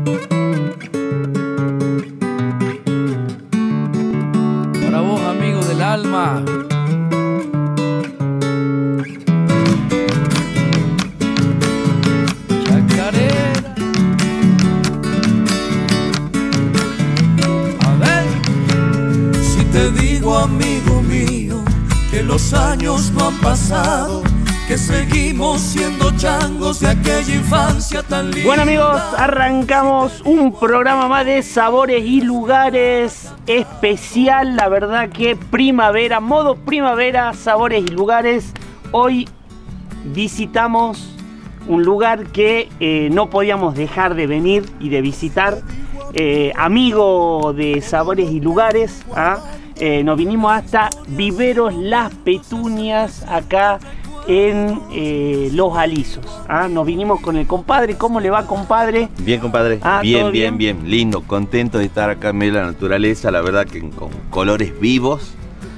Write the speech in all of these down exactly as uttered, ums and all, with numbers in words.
Para vos, amigo del alma. Chacarera. A ver. Si te digo, amigo mío, que los años no han pasado, que seguimos siendo changos de aquella infancia tan linda. Bueno, amigos, arrancamos un programa más de Sabores y Lugares especial, la verdad que primavera, modo primavera, Sabores y Lugares. Hoy visitamos un lugar que eh, no podíamos dejar de venir y de visitar. Eh, amigo de Sabores y Lugares, ¿ah? eh, nos vinimos hasta Viveros Las Petunias, acá en eh, Los Alisos. ¿Ah? Nos vinimos con el compadre. ¿Cómo le va, compadre? Bien, compadre. Ah, bien, bien, bien, bien. Lindo, contento de estar acá en medio de la naturaleza. La verdad que con colores vivos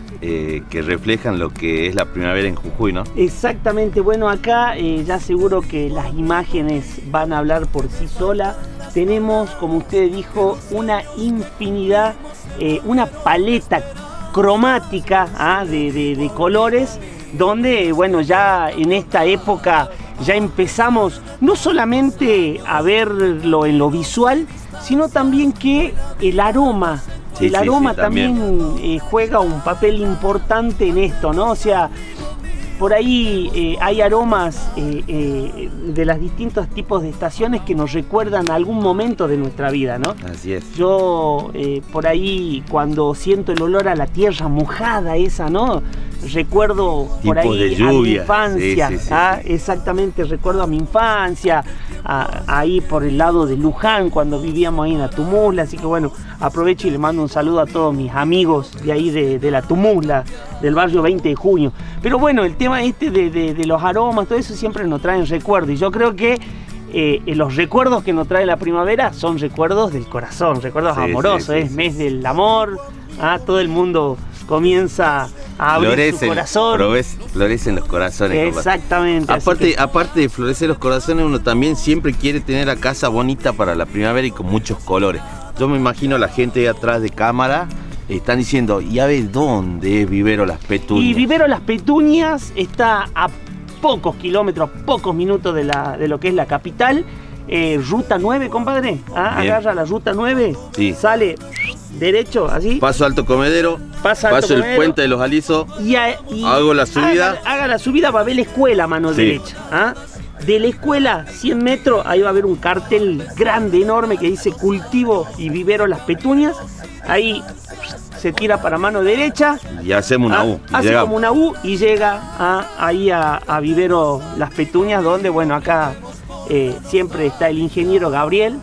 eh, que reflejan lo que es la primavera en Jujuy, ¿no? Exactamente. Bueno, acá eh, ya seguro que las imágenes van a hablar por sí solas. Tenemos, como usted dijo, una infinidad, eh, una paleta cromática, ¿ah? de, de, de colores, donde, bueno, ya en esta época ya empezamos no solamente a verlo en lo visual, sino también que el aroma, sí, el sí, aroma sí, también, también. Eh, juega un papel importante en esto, ¿no? O sea, por ahí eh, hay aromas eh, eh, de los distintos tipos de estaciones que nos recuerdan algún momento de nuestra vida, ¿no? Así es. Yo eh, por ahí cuando siento el olor a la tierra mojada esa, ¿no? Recuerdo por Tipos ahí de a mi lluvia. infancia, Sí, sí, sí, ¿ah? sí. Exactamente, recuerdo a mi infancia, a, ahí por el lado de Luján, cuando vivíamos ahí en la Tumula, así que bueno, aprovecho y le mando un saludo a todos mis amigos de ahí de, de la Tumula, del barrio veinte de junio. Pero bueno, el tema este de, de, de los aromas, todo eso siempre nos traen recuerdos, y yo creo que Eh, los recuerdos que nos trae la primavera son recuerdos del corazón, recuerdos Sí, amorosos, sí, sí, es sí. mes del amor, ¿ah? Todo el mundo comienza a abrir Florecen, su corazón. florece- florecen los corazones, compadre. Exactamente. así Aparte, que- aparte de florecer los corazones, uno también siempre quiere tener la casa bonita para la primavera y con muchos colores. Yo me imagino a la gente ahí atrás de cámara, están diciendo, ¿y a ver dónde es Vivero Las Petunias? Y Vivero Las Petunias está a pocos kilómetros, pocos minutos de, la, de lo que es la capital. Eh, ruta nueve, compadre. ¿Ah? Bien. Agarra la ruta nueve, Sí. sale derecho, así. Paso Alto Comedero, Pasa Alto paso el Comedero. puente de los Alisos. Y, a- y Hago la subida. Haga, haga la subida, va a ver la escuela a mano Sí. derecha. ¿Ah? De la escuela, cien metros, ahí va a haber un cartel grande, enorme, que dice Cultivo y Vivero Las Petunias. Ahí se tira para mano derecha. Y hacemos una Ah, U. y hace llegamos. como una U y llega a- ahí a, a Vivero Las Petunias, donde, bueno, acá eh, siempre está el ingeniero Gabriel.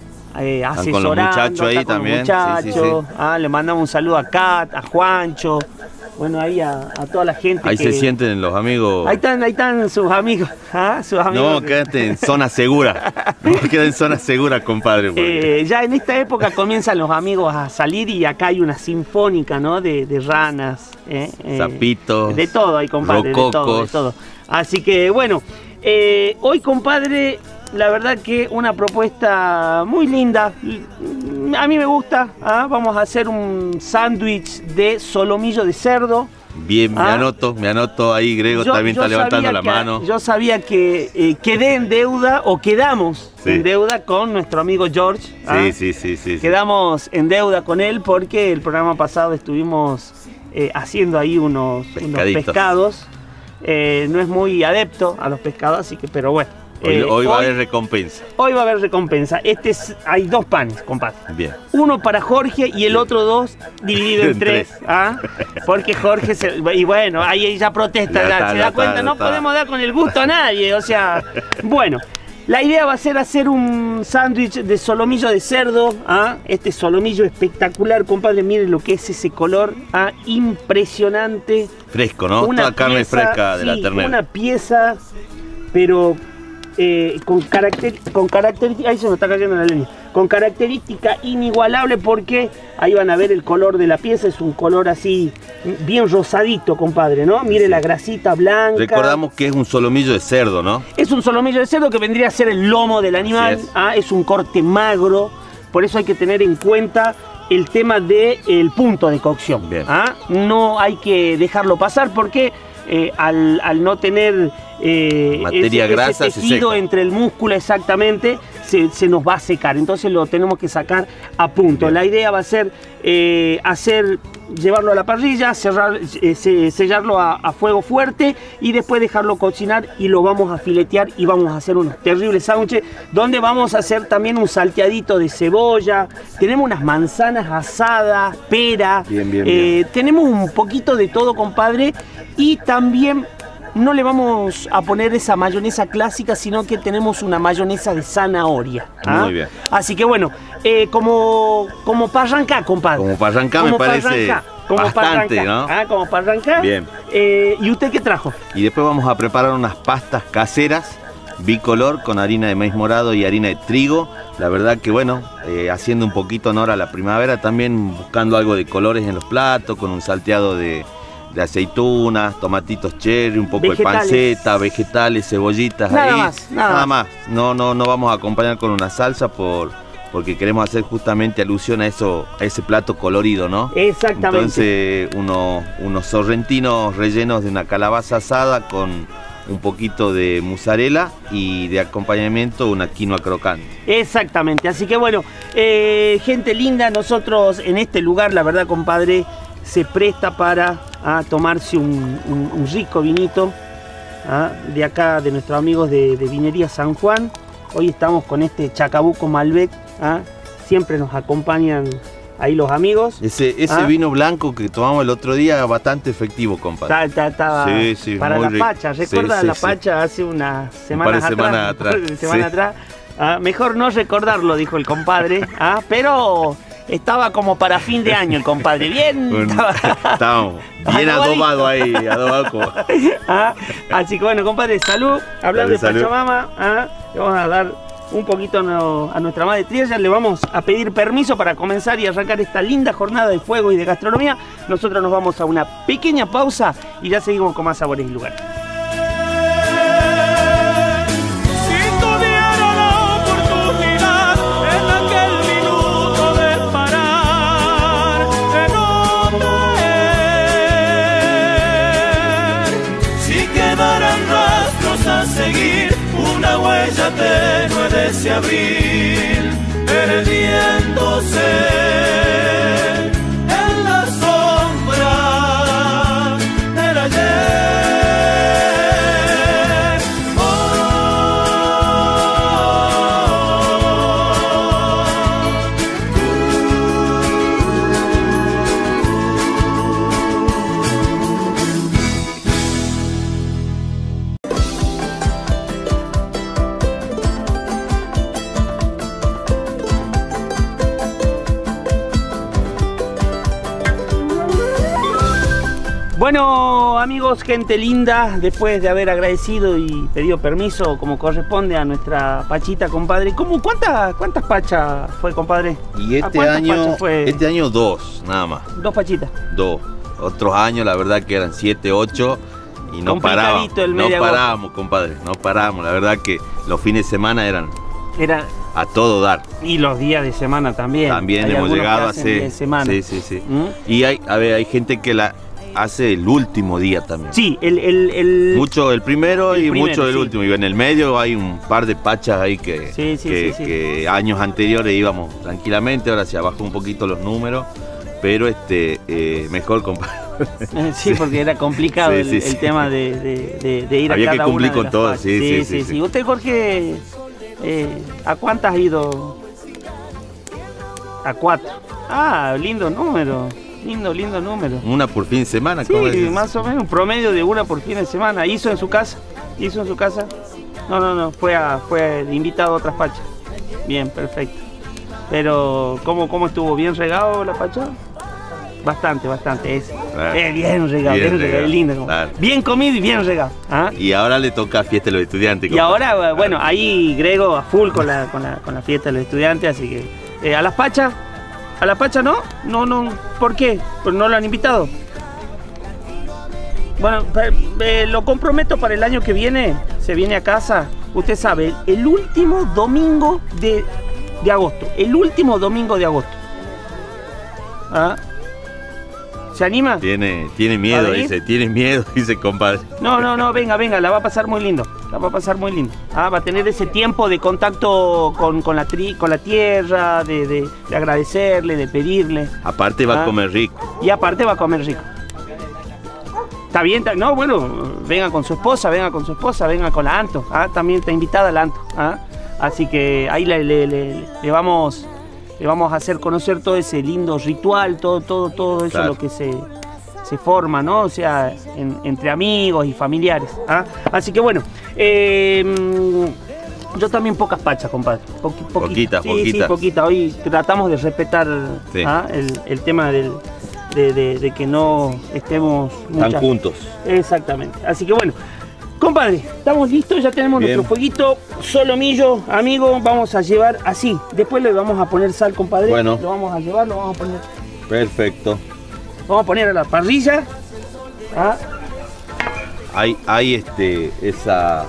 Eh, Están asesorando, con los muchachos ahí está con los también, sí, muchachos. sí, sí. Ah, le mandamos un saludo a Kat, a Juancho, bueno, ahí a, a toda la gente. Ahí que, se sienten los amigos. Ahí están, ahí están sus amigos. ¿Ah? Sus amigos No, que- quédate en zona segura. No, queda en zona segura, compadre. porque- Eh, ya en esta época comienzan los amigos a salir y acá hay una sinfónica, ¿no? De, de ranas. ¿eh? Eh, Zapitos, De todo hay, compadre, de todo, de rococos. todo. Así que, bueno, eh, hoy, compadre, la verdad que una propuesta muy linda. A mí me gusta. ¿Ah? Vamos a hacer un sándwich de solomillo de cerdo. Bien, me Ah. anoto, me anoto ahí, Grego Yo- también yo está levantando sabía la que- mano. Yo sabía que eh, quedé en deuda o quedamos Sí. en deuda con nuestro amigo George. ¿ah? Sí, sí, sí, sí. sí. Quedamos en deuda con él porque el programa pasado estuvimos eh, haciendo ahí unos, unos Pescaditos. pescados. Eh, no es muy adepto a los pescados, así que, pero bueno. Hoy, Eh, hoy va a haber recompensa. hoy va a haber recompensa. Este es, hay dos panes, compadre. Bien. Uno para Jorge y el otro dos dividido en En tres. tres. ¿Ah? Porque Jorge se, y bueno, ahí ella protesta, Ya ya, está, se ya da está, cuenta, ya no está. podemos dar con el gusto a nadie. O sea, bueno, la idea va a ser hacer un sándwich de solomillo de cerdo. ¿Ah? Este solomillo espectacular, compadre, mire lo que es ese color. ¿Ah? Impresionante. Fresco, ¿no? Una Toda carne pieza, fresca de la sí, ternera. Una pieza, pero eh, con carácter, con característica, ahí se me está cayendo la línea, con característica inigualable porque ahí van a ver el color de la pieza, es un color así bien rosadito, compadre, ¿no? Mire la grasita blanca. Recordamos que es un solomillo de cerdo, ¿no? Es un solomillo de cerdo que vendría a ser el lomo del animal, es. ¿ah? Es un corte magro, por eso hay que tener en cuenta el tema del punto de cocción. ¿Ah? No hay que dejarlo pasar porque eh, al, al no tener eh, materia ese, grasa, ese tejido entre el músculo exactamente, se, se nos va a secar. Entonces lo tenemos que sacar a punto. Bien. La idea va a ser eh, hacer, llevarlo a la parrilla, cerrar, eh, sellarlo a, a fuego fuerte y después dejarlo cocinar y lo vamos a filetear y vamos a hacer unos terribles sándwiches donde vamos a hacer también un salteadito de cebolla, tenemos unas manzanas asadas, pera, bien, bien, eh, bien. tenemos un poquito de todo, compadre, y también no le vamos a poner esa mayonesa clásica, sino que tenemos una mayonesa de zanahoria. ¿Ah? Muy bien. Así que bueno, eh, como, como para arrancar, compadre. Como para arrancar me parece arrancar, como bastante, para ¿no? ¿Ah? Como para arrancar. Bien. Eh, ¿Y usted qué trajo? Y después vamos a preparar unas pastas caseras, bicolor, con harina de maíz morado y harina de trigo. La verdad que bueno, eh, haciendo un poquito honor a la primavera, también buscando algo de colores en los platos, con un salteado de... de aceitunas, tomatitos cherry, un poco vegetales. de panceta, vegetales, cebollitas nada ahí. Más, nada, nada más. más. No, no, no vamos a acompañar con una salsa por, porque queremos hacer justamente alusión a eso, a ese plato colorido, ¿no? Exactamente. Entonces, unos, unos sorrentinos rellenos de una calabaza asada con un poquito de mozzarella y de acompañamiento una quinoa crocante. Exactamente. Así que bueno, eh, gente linda, nosotros en este lugar, la verdad, compadre, se presta para a tomarse un, un, un rico vinito ¿ah? de acá, de nuestros amigos de, de Vinería San Juan. Hoy estamos con este Chacabuco Malbec, ¿ah? Siempre nos acompañan ahí los amigos. Ese, ese ¿Ah? vino blanco que tomamos el otro día, bastante efectivo, compadre. Está, está, está sí, sí, para la rico. Pacha, ¿recuerda sí, sí, la sí. Pacha hace unas semanas atrás? Semana atrás. semana sí. atrás. ¿Ah? Mejor no recordarlo, dijo el compadre, ¿ah? Pero... estaba como para fin de año el compadre, bien. Un, estaba, estábamos bien adobado ahí, adobado como... ¿Ah? Así que bueno, compadre, salud. Hablando Dale, de salud. Pachamama, ¿ah? Le vamos a dar un poquito a, no, a nuestra madre Triella. Le vamos a pedir permiso para comenzar y arrancar esta linda jornada de fuego y de gastronomía. Nosotros nos vamos a una pequeña pausa y ya seguimos con más sabores y lugares. Seguir una huella tenue de ese abril, perdiéndose en la sombra del ayer. Oh, Bueno, amigos, gente linda, después de haber agradecido y pedido permiso como corresponde a nuestra Pachita, compadre, ¿cómo, cuántas, ¿cuántas pachas fue, compadre? Y ¿A este cuántas año, pachas fue? este año dos, nada más. Dos pachitas. Dos. Otros años, la verdad que eran siete, ocho y no parábamos. Complicadito el mes No de agosto. parábamos, compadre, no parábamos. La verdad que los fines de semana eran Era, a todo dar. y los días de semana también. También Hay hemos algunos llegado que a hacen día de hacer. semana. Sí, sí, sí. ¿Mm? Y hay, a ver, hay gente que la hace el último día también. Sí, el... el, el Mucho el primero El y primero, mucho el sí. último. Y en el medio hay un par de pachas ahí que, Sí, sí, que, sí, sí. que años anteriores íbamos tranquilamente, ahora se bajó un poquito los números, pero este eh, mejor compadre. Sí, porque era complicado Sí, el, sí, el sí. tema de, de, de, de ir Había a que cada cumplir una de con las todo, partes. sí, sí, sí, sí, sí, sí. sí. ¿Usted, Jorge, eh, a cuántas ha ido? A cuatro. Ah, lindo número. Lindo, lindo número. Una por fin de semana, Sí, ¿cómo es? más o menos, un promedio de una por fin de semana. ¿Hizo en su casa? ¿Hizo en su casa? No, no, no, fue, a, fue de invitado a otras pachas. Bien, perfecto. Pero, ¿cómo, cómo estuvo? ¿Bien regado la pacha? bastante, bastante. Es, Ah, es bien regado, bien bien, regado, regado, es lindo. como- claro. Bien comido y bien regado. ¿Ah? Y ahora le toca fiesta a los estudiantes. Y compadre. ahora, bueno, ahí Grego a full con la, con la, con la fiesta de los estudiantes, así que... eh, ¿a las Pachas? ¿A la Pacha no? No, no. ¿Por qué? ¿Pues no lo han invitado? Bueno, eh, lo comprometo para el año que viene. Se viene a casa. Usted sabe, el último domingo de, de agosto. El último domingo de agosto. ¿Ah? ¿Se anima? Tiene, tiene miedo, ¿A venir? dice, tiene miedo, dice compadre. No, no, no, venga, venga, la va a pasar muy lindo. La va a pasar muy lindo. Ah, va a tener ese tiempo de contacto con, con, la, tri, con la tierra, de, de, de agradecerle, de pedirle. Aparte va Ah. a comer rico. Y aparte va a comer rico. ¿Está bien? ¿Está- No, bueno, venga con su esposa, venga con su esposa, venga con la Anto. Ah, también está invitada la Anto. Ah, así que ahí le, le, le, le vamos... Le vamos a hacer conocer todo ese lindo ritual, todo, todo, todo eso Claro. lo que se, se forma, ¿no? O sea, en- entre amigos y familiares. ¿Ah? Así que bueno, eh, yo también pocas pachas, compadre. Poqui- poquita. Poquitas, sí, poquitas. Sí, poquita. Hoy tratamos de respetar Sí. ¿ah? el, el tema del, de, de- de que no estemos Están muchas- juntos. Exactamente. Así que bueno, compadre, estamos listos, ya tenemos Bien. nuestro fueguito. Solomillo, amigo, vamos a llevar así. Después le vamos a poner sal, compadre. Bueno. Lo vamos a llevar, lo vamos a poner. Perfecto. Vamos a poner a la parrilla. Ah, Hay, hay este, esa...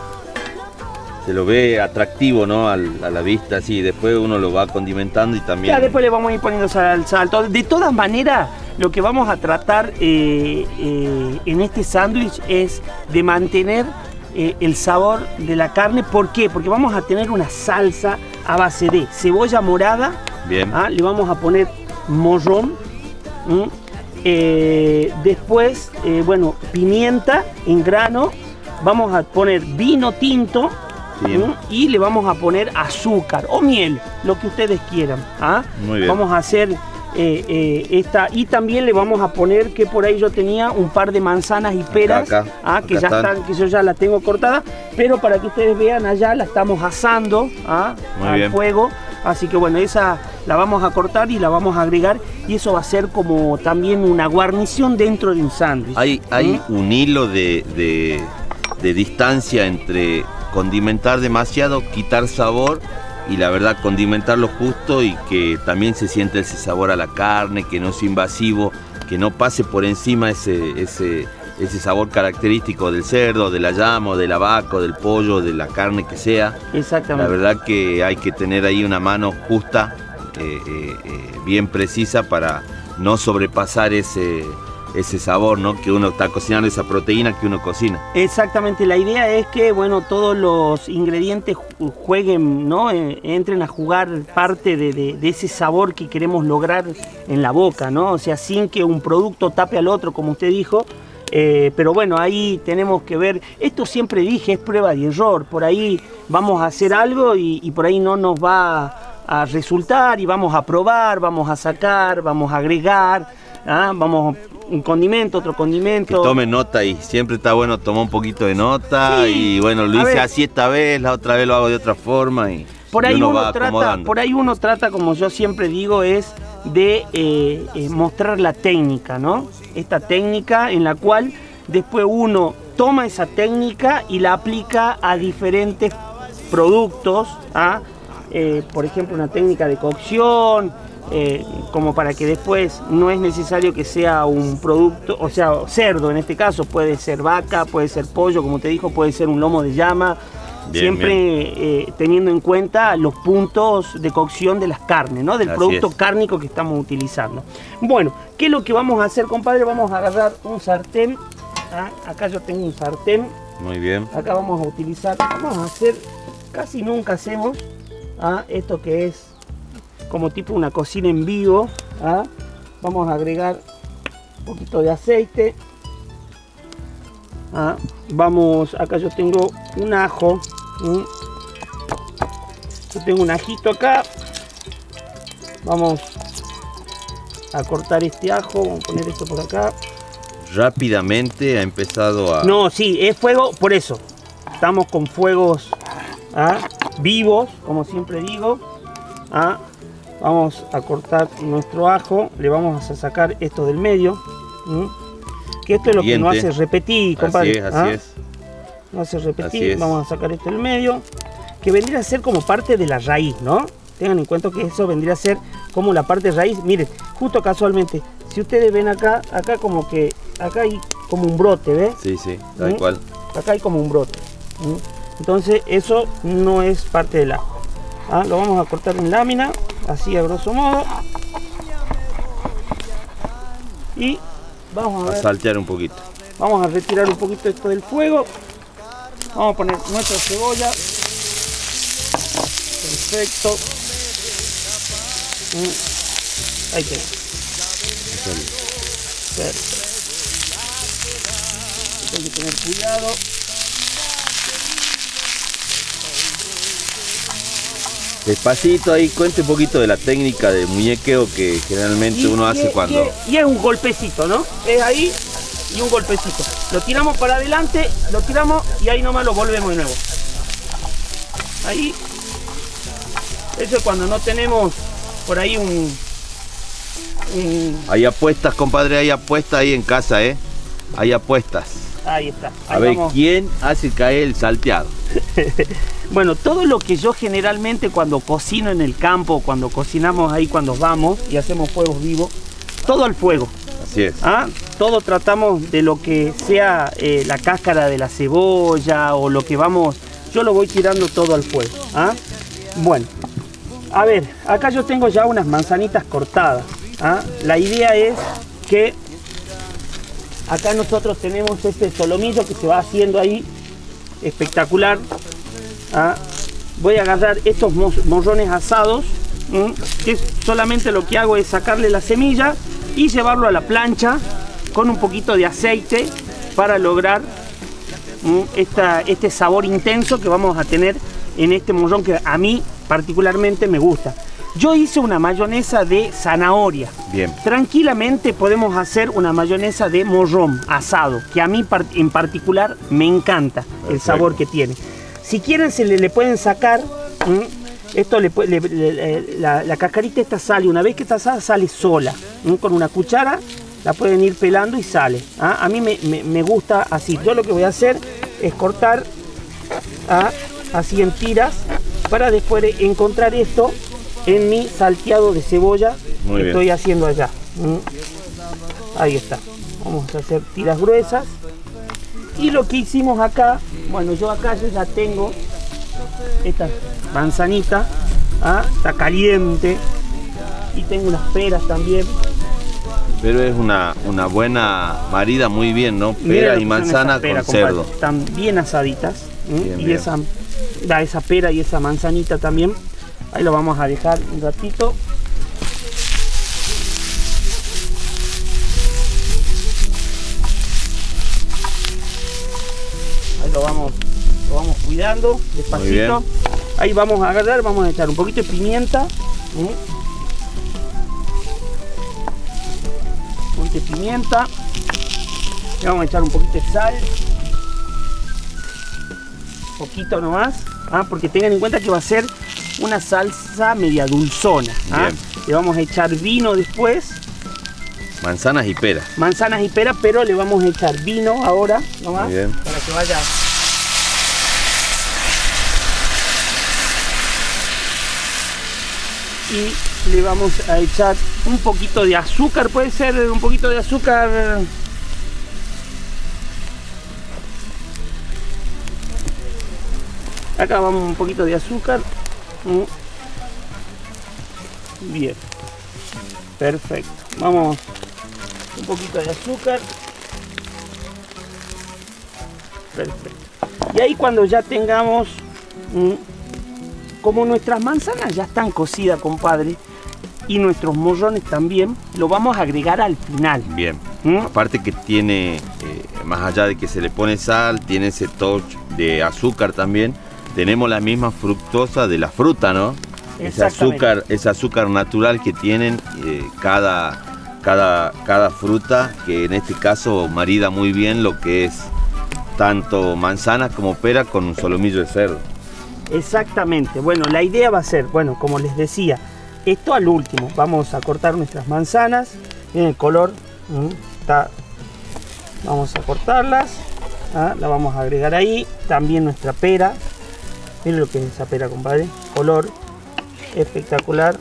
Se lo ve atractivo, ¿no? Al- a la vista, así. Después uno lo va condimentando y también... ya después le vamos a ir poniendo sal, sal, todo. De todas maneras, lo que vamos a tratar eh, eh, en este sándwich es de mantener eh, el sabor de la carne. ¿Por qué? Porque vamos a tener una salsa a base de cebolla morada. Bien. Ah, le vamos a poner morrón. ¿m? Eh, después, eh, bueno, pimienta en grano. Vamos a poner vino tinto. Bien. ¿m? Y le vamos a poner azúcar o miel, lo que ustedes quieran. ¿Ah? Muy bien. Vamos a hacer eh, eh, esta. Y también le vamos a poner, que por ahí yo tenía un par de manzanas y peras. acá, ah, que acá ya están. están, que yo ya las tengo cortadas. Pero para que ustedes vean, allá la estamos asando ¿ah? Muy al bien. fuego. Así que bueno, esa la vamos a cortar y la vamos a agregar. Y eso va a ser como también una guarnición dentro de un sándwich. Hay, hay ¿Mm? un hilo de, de- de distancia entre condimentar demasiado, quitar sabor y la verdad condimentar lo justo y que también se siente ese sabor a la carne, que no sea invasivo, que no pase por encima ese, ese, ese sabor característico del cerdo, de la llama, o de la vaca, o del pollo, de la carne que sea. La Exactamente. verdad que hay que tener ahí una mano justa, eh, eh, eh, bien precisa para no sobrepasar ese, ese sabor, ¿no? Que uno está cocinando, esa proteína que uno cocina. Exactamente, la idea es que bueno, todos los ingredientes ju- jueguen, ¿no? Eh, entren a jugar parte de, de- de ese sabor que queremos lograr en la boca, ¿no? O sea, sin que un producto tape al otro, como usted dijo. Eh, pero bueno, ahí tenemos que ver, esto siempre dije, es prueba y error. Por ahí vamos a hacer algo y, y por ahí no nos va a resultar y vamos a probar, vamos a sacar, vamos a agregar, ¿ah? Vamos un condimento, otro Que condimento. tomen nota y siempre está bueno tomar un poquito de nota Sí, y bueno, lo a hice ver. así esta vez, la otra vez lo hago de otra forma y, Por y ahí, uno, uno va trata, acomodando. por ahí uno trata, como yo siempre digo, es de eh, eh, mostrar la técnica, ¿no? Esta técnica en la cual después uno toma esa técnica y la aplica a diferentes productos, ¿ah? Eh, por ejemplo, una técnica de cocción, eh, como para que después no es necesario que sea un producto, o sea, cerdo en este caso, puede ser vaca, puede ser pollo, como te dijo, puede ser un lomo de llama. Bien, Siempre eh, teniendo en cuenta los puntos de cocción de las carnes, ¿no? Del Así producto es. cárnico que estamos utilizando. Bueno, ¿qué es lo que vamos a hacer, compadre? Vamos a agarrar un sartén. ¿Ah? Acá yo tengo un sartén. Muy bien. Acá vamos a utilizar, vamos a hacer, casi nunca hacemos ¿ah? esto que es como tipo una cocina en vivo. ¿ah? Vamos a agregar un poquito de aceite. ¿ah? Vamos, acá yo tengo un ajo. ¿m? Yo tengo un ajito acá. Vamos a cortar este ajo, vamos a poner esto por acá. Rápidamente ha empezado a... No, sí, es fuego, por eso. Estamos con fuegos ¿ah? vivos, como siempre digo. ¿ah? vamos a cortar nuestro ajo, le vamos a sacar esto del medio, ¿m? Que esto es lo Diente. que nos hace repetir, compadre. Así es, así ¿ah? es. Nos hace repetir, Así es. vamos a sacar esto del medio, que vendría a ser como parte de la raíz, ¿no? Tengan en cuenta que eso vendría a ser como la parte de raíz. Miren, justo casualmente, si ustedes ven acá, acá como que, acá hay como un brote, ¿ves? Sí, sí, tal ¿Mm? cual. Acá hay como un brote. ¿Mm? Entonces eso no es parte del ajo. ¿Ah? Lo vamos a cortar en lámina, así a grosso modo. Y vamos a A ver, saltear un poquito. vamos a retirar un poquito esto del fuego. Vamos a poner nuestra cebolla. Perfecto. Mm. Ahí tenemos. Perfecto. Hay que tener cuidado. Despacito ahí, cuente un poquito de la técnica de muñequeo que generalmente uno hace y- cuando... Y, y es un golpecito, ¿no? Es ahí y un golpecito. Lo tiramos para adelante, lo tiramos y ahí nomás lo volvemos de nuevo. Ahí. Eso es cuando no tenemos por ahí un... un- Hay apuestas, compadre, hay apuestas ahí en casa, ¿eh? Hay apuestas. ahí está. A Ahí ver, vamos. ¿quién hace caer el salteado? Bueno, todo lo que yo generalmente cuando cocino en el campo, cuando cocinamos ahí, cuando vamos y hacemos fuegos vivos, todo al fuego. Así es. ¿Ah? Todo tratamos de lo que sea eh, la cáscara de la cebolla o lo que vamos, yo lo voy tirando todo al fuego. ¿Ah? Bueno, a ver, acá yo tengo ya unas manzanitas cortadas. ¿Ah? La idea es que acá nosotros tenemos este solomillo que se va haciendo ahí, espectacular. ¿Ah? Voy a agarrar estos mo- morrones asados, ¿m? que solamente lo que hago es sacarle la semilla y llevarlo a la plancha con un poquito de aceite para lograr ¿m? Esta, este sabor intenso que vamos a tener en este morrón que a mí particularmente me gusta. Yo hice una mayonesa de zanahoria. Bien. Tranquilamente podemos hacer una mayonesa de morrón asado, que a mí par- en particular me encanta el Perfecto. sabor que tiene. Si quieren se le, le pueden sacar, ¿m? esto le, pu- le- le- le- la, la cascarita esta sale, una vez que está asada sale sola, ¿m? Con una cuchara la pueden ir pelando y sale. ¿Ah? A mí me, me- me gusta así. Yo lo que voy a hacer es cortar ¿ah? así en tiras para después de encontrar esto en mi salteado de cebolla Muy que bien. estoy haciendo allá. ¿m? Ahí está. Vamos a hacer tiras gruesas. Y lo que hicimos acá, bueno, yo acá yo ya tengo esta manzanita, ¿ah? Está caliente y tengo unas peras también. Pero es una, una buena marida muy bien, ¿no? Mira Pera lo y que son manzana esas peras, con cerdo. compadre. Están bien asaditas. ¿m? Bien, y bien. esa, da esa pera y esa manzanita también. Ahí lo vamos a dejar un ratito. Ahí lo vamos, lo vamos cuidando despacito. Ahí vamos a agarrar, vamos a echar un poquito de pimienta. ¿m? Un poquito de pimienta. Le vamos a echar un poquito de sal. Poquito nomás. ¿ah? Porque tengan en cuenta que va a ser una salsa media dulzona. ¿ah? Bien. Le vamos a echar vino después. Manzanas y peras. Manzanas y peras, pero le vamos a echar vino ahora nomás. Muy bien. Para que vaya. Y le vamos a echar un poquito de azúcar, puede ser un poquito de azúcar. Acá vamos un poquito de azúcar. Mm. Bien. Perfecto. Vamos un poquito de azúcar. Perfecto. Y ahí cuando ya tengamos, mm, como nuestras manzanas ya están cocidas, compadre, y nuestros morrones también, lo vamos a agregar al final. Bien. ¿Mm? Aparte que tiene, eh, más allá de que se le pone sal, tiene ese touch de azúcar también. Tenemos la misma fructosa de la fruta, ¿no? Ese Exactamente. azúcar, ese azúcar natural que tienen eh, cada, cada, cada fruta, que en este caso marida muy bien lo que es tanto manzana como pera con un solomillo de cerdo. Exactamente. Bueno, la idea va a ser, bueno, como les decía, esto al último. Vamos a cortar nuestras manzanas. Miren el color. Está. Vamos a cortarlas. ¿Ah? La vamos a agregar ahí. También nuestra pera. Miren lo que es esa pera, compadre. Color espectacular.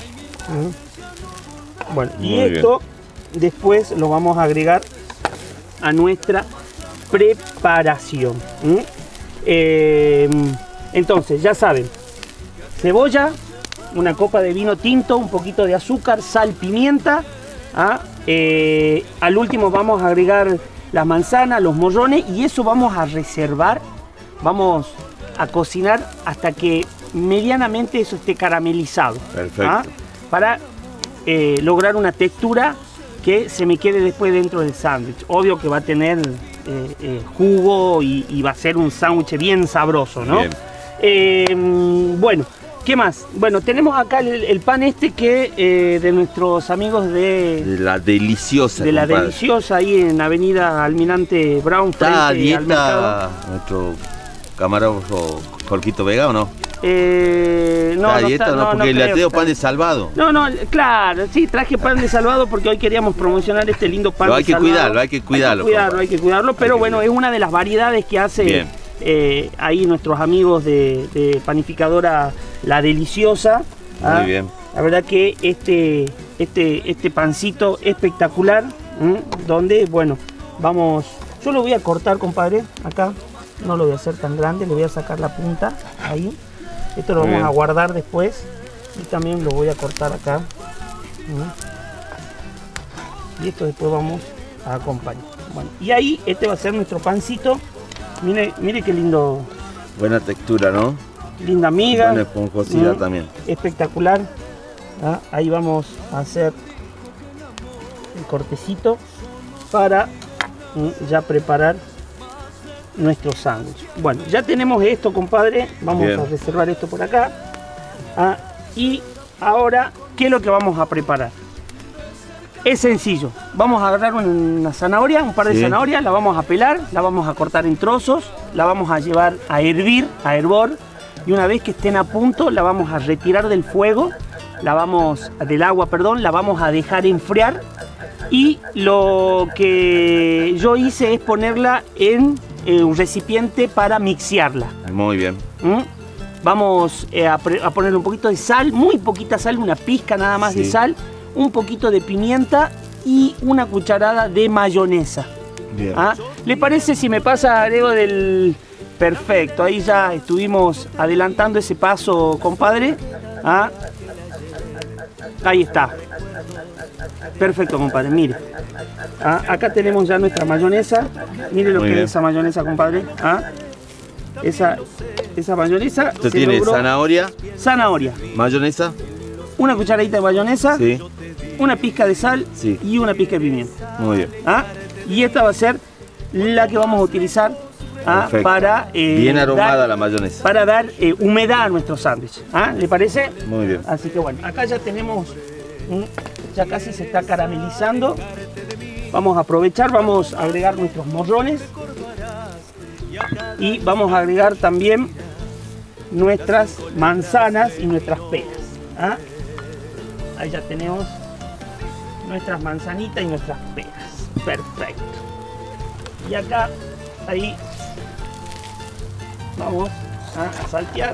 Bueno, y Muy esto bien. Después lo vamos a agregar a nuestra preparación. ¿Mm? Eh, entonces, ya saben, cebolla, una copa de vino tinto, un poquito de azúcar, sal, pimienta. ¿Ah? Eh, al último vamos a agregar las manzanas, los morrones, y eso vamos a reservar. Vamos a cocinar hasta que medianamente eso esté caramelizado. Perfecto. ¿Ah? Para eh, lograr una textura que se me quede después dentro del sándwich. Obvio que va a tener eh, eh, jugo y, y va a ser un sándwich bien sabroso, ¿no? Bien. Eh, bueno, ¿qué más? Bueno, tenemos acá el, el pan este que eh, de nuestros amigos de... De la deliciosa. De la compadre. deliciosa, ahí en Avenida Almirante Brown, ¿Está a frente al mercado. dieta nuestro camarógrafo Jorgito Vega o no? Eh, no, ¿Está a no dieta está- o no? no, Porque no le creo ateo que pan está- de salvado. No, no, claro, sí, traje pan de salvado porque hoy queríamos promocionar este lindo pan Lo de hay que salvado. cuidarlo, hay que cuidarlo, Hay que cuidarlo, compadre. hay que cuidarlo, pero que bueno, cuidarlo. es una de las variedades que hace Bien. eh, ahí nuestros amigos de, de panificadora La Deliciosa. ¿Ah? Muy bien. La verdad que este, este, este pancito espectacular, ¿m? Donde, bueno, vamos, yo lo voy a cortar, compadre, acá, no lo voy a hacer tan grande, le voy a sacar la punta, ahí. Esto lo Muy vamos bien. a guardar después y también lo voy a cortar acá. ¿Mm? Y esto después vamos a acompañar. Bueno, y ahí este va a ser nuestro pancito. Mire, mire qué lindo, Buena textura, ¿no? linda miga. Buena esponjosidad ¿Mm? también. Espectacular. ¿Ah? Ahí vamos a hacer el cortecito para ¿Mm? ya preparar nuestro sándwich. Bueno, ya tenemos esto, compadre. Vamos Bien. a reservar esto por acá. Ah, y ahora, ¿qué es lo que vamos a preparar? Es sencillo. Vamos a agarrar una zanahoria, un par de Sí. zanahorias, la vamos a pelar, la vamos a cortar en trozos, la vamos a llevar a hervir, a hervor, y una vez que estén a punto, la vamos a retirar del fuego, la vamos, del agua, perdón, la vamos a dejar enfriar. Y lo que yo hice es ponerla en eh, un recipiente para mixearla. Muy bien. ¿Mm? Vamos eh, a, pre- a ponerle un poquito de sal, muy poquita sal, una pizca nada más Sí. de sal, un poquito de pimienta y una cucharada de mayonesa. Bien. ¿Ah? ¿Le parece si me pasa, agrego del... Perfecto, ahí ya estuvimos adelantando ese paso, compadre. ¿Ah? Ahí está. Perfecto, compadre, mire. Ah, acá tenemos ya nuestra mayonesa. Mire lo Muy que bien. es esa mayonesa, compadre. Ah, esa, esa mayonesa Esto se tiene logró- zanahoria, zanahoria, mayonesa. una cucharadita de mayonesa, Sí. una pizca de sal Sí. y una pizca de pimienta. Muy bien. ¿Ah? Y esta va a ser la que vamos a utilizar ¿ah? Perfecto. para eh, Bien aromada dar- la mayonesa. para dar eh, humedad a nuestro sándwich. ¿Ah? ¿Le parece? Muy bien. Así que bueno, acá ya tenemos, mm, ya casi se está caramelizando. Vamos a aprovechar, vamos a agregar nuestros morrones y vamos a agregar también nuestras manzanas y nuestras peras. ¿Ah? Ahí ya tenemos nuestras manzanitas y nuestras peras. Perfecto. Y acá, ahí, vamos a saltear.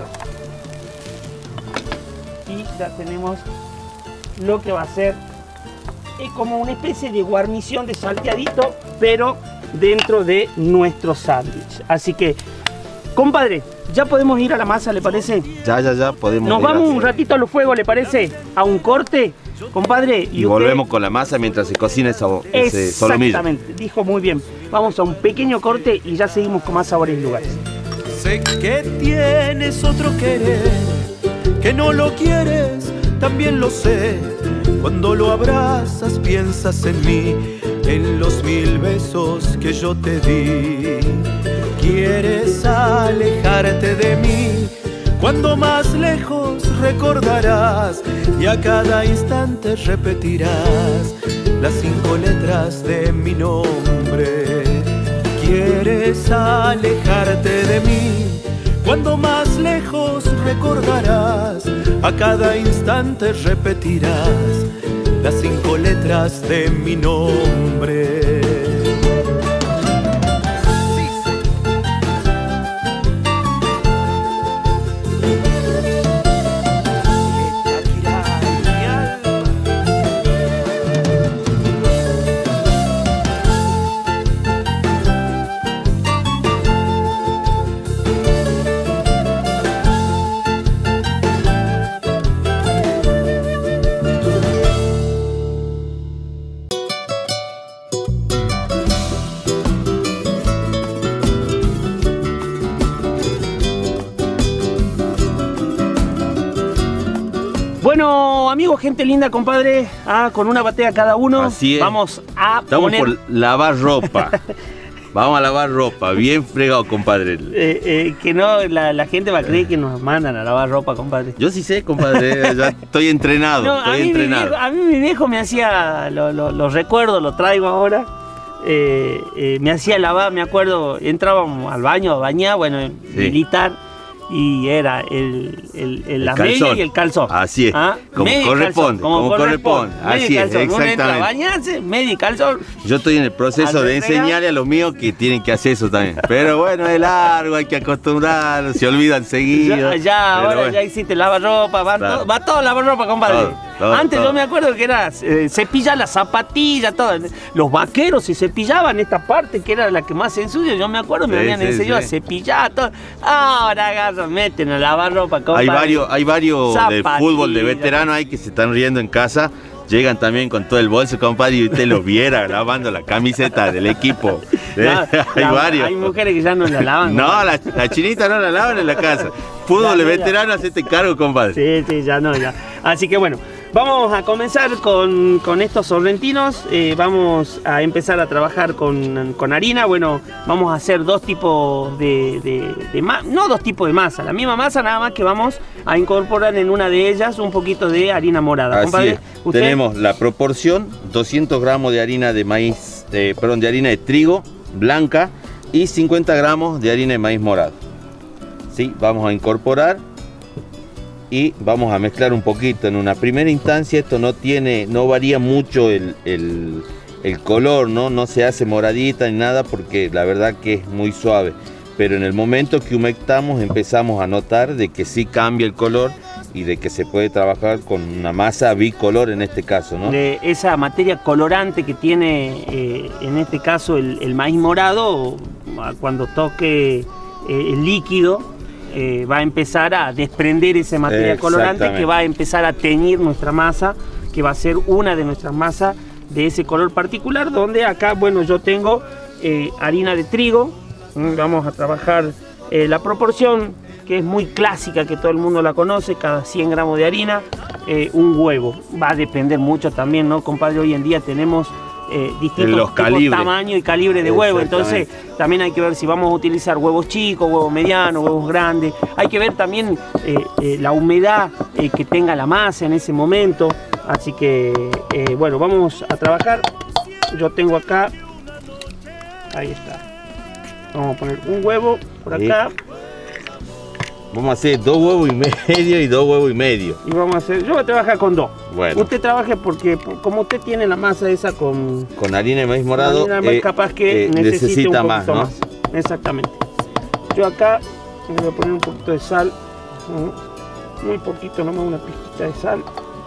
Y ya tenemos lo que va a ser es como una especie de guarnición de salteadito, pero dentro de nuestro sándwich. Así que, compadre, ya podemos ir a la masa, ¿le parece? Ya, ya, ya podemos. Nos ir vamos así. un ratito al fuego, ¿le parece? A un corte, compadre. Y usted- volvemos con la masa mientras se cocina esa, ese solomillo. Exactamente, dijo muy bien. Vamos a un pequeño corte y ya seguimos con más sabores y lugares. Sé que tienes otro querer, que no lo quieres, también lo sé. Cuando lo abrazas piensas en mí, en los mil besos que yo te di. Quieres alejarte de mí, cuando más lejos recordarás y a cada instante repetirás las cinco letras de mi nombre. Quieres alejarte de mí, cuando más lejos recordarás A cada instante repetirás las cinco letras de mi nombre. Bueno, amigos, gente linda, compadre, ah, con una batea cada uno. Así es. Vamos a Estamos poner... por lavar ropa. Vamos a lavar ropa, bien fregado, compadre. Eh, eh, que no, la, la gente va a creer que nos mandan a lavar ropa, compadre. Yo sí sé, compadre, ya estoy entrenado, No, estoy a, mí entrenado. Mi viejo, a mí mi viejo me hacía, lo, lo, lo recuerdo, lo traigo ahora, eh, eh, me hacía lavar, me acuerdo, entrábamos al baño a bañar, bueno, Sí. militar, y era el, el, el, El la calzón. media y el calzón. Así es, ¿Ah? como Media y corresponde, calzón, como, como corresponde. corresponde. Media y Así es, calzón. Uno entra a exactamente. bañarse, media y calzón. Yo estoy en el proceso Al de restregar. enseñarle a los míos que tienen que hacer eso también. Pero bueno, es largo, hay que acostumbrarlo, se olvidan seguido. Ya, ya Pero ahora bueno. ya existe lavarropa, va, Claro. todo, va todo lavarropa, compadre. Todo, todo, Antes todo. yo me acuerdo que era eh, cepillar las zapatillas, todo. Los vaqueros se cepillaban esta parte que era la que más se ensucia. Yo me acuerdo, me Sí, habían sí, enseñado sí. a cepillar todo. Ahora agarran, meten a lavarropa, compadre. Hay varios, hay varios del Zapatillas. fútbol de veteranos ahí que se están riendo en casa. Llegan también con todo el bolso, compadre, y usted los viera lavando la camiseta del equipo. ¿Eh? No, hay la- varios. Hay mujeres que ya no la lavan. No, compadre. la, la chinita no la lavan en la casa. Fútbol de Ya, ya, ya. veteranos, hacete cargo, compadre. Sí, sí, ya no, ya. Así que bueno, vamos a comenzar con, con estos sorrentinos. Eh, vamos a empezar a trabajar con, con harina. Bueno, vamos a hacer dos tipos de, de, de masa, no dos tipos de masa, la misma masa, nada más que vamos a incorporar en una de ellas un poquito de harina morada. Así Compadre, es. ¿usted? Tenemos la proporción, doscientos gramos de harina de maíz, eh, perdón, de harina de trigo blanca y cincuenta gramos de harina de maíz morado. ¿Sí? Vamos a incorporar y vamos a mezclar un poquito. En una primera instancia esto no tiene, no varía mucho el, el, el color, ¿no? No se hace moradita ni nada porque la verdad que es muy suave. Pero en el momento que humectamos empezamos a notar de que sí cambia el color y de que se puede trabajar con una masa bicolor en este caso, ¿no? De esa materia colorante que tiene eh, en este caso el, el maíz morado, cuando toque eh, el líquido, eh, va a empezar a desprender esa materia colorante Exactamente. que va a empezar a teñir nuestra masa, que va a ser una de nuestras masas de ese color particular, donde acá, bueno, yo tengo eh, harina de trigo. Mm, Vamos a trabajar eh, la proporción que es muy clásica, que todo el mundo la conoce, cada cien gramos de harina, eh, un huevo. Va a depender mucho también, ¿no, compadre? Hoy en día tenemos eh, distintos Los tipos, calibres. tamaño y calibre de huevo, entonces Exactamente. también hay que ver si vamos a utilizar huevos chicos, huevos medianos, huevos grandes. Hay que ver también eh, eh, la humedad eh, que tenga la masa en ese momento. Así que, eh, bueno, vamos a trabajar. Yo tengo acá, ahí está. Vamos a poner un huevo por Sí. acá. Vamos a hacer dos huevos y medio y dos huevos y medio. Y vamos a hacer, yo voy a trabajar con dos. Bueno. Usted trabaje porque por- como usted tiene la masa esa con Con harina de maíz morado, harina de maíz, eh, capaz que eh, necesite necesita un más, poquito ¿no? más. Exactamente. Yo acá le voy a poner un poquito de sal. ¿no? Muy poquito, nomás una pizquita de sal.